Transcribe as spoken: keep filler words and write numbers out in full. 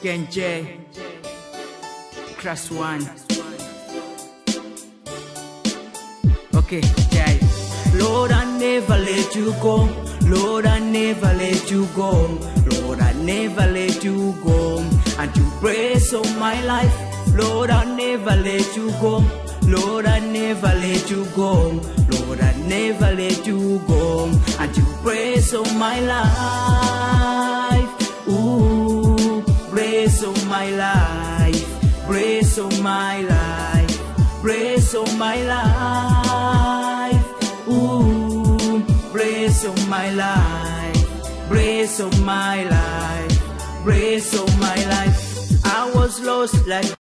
Ken J, Crash One. Okay, Jai. Lord, I never let you go. Lord, I never let you go. Lord, I never let you go. And you praise on my life. Lord, I never let you go. Lord, I never let you go. Lord, I never let you go. And you praise on my life. Ooh, praise on my life. Praise on my life. Praise on my life. Ooh, praise on my life. Praise on my life. Praise on my life. I was lost like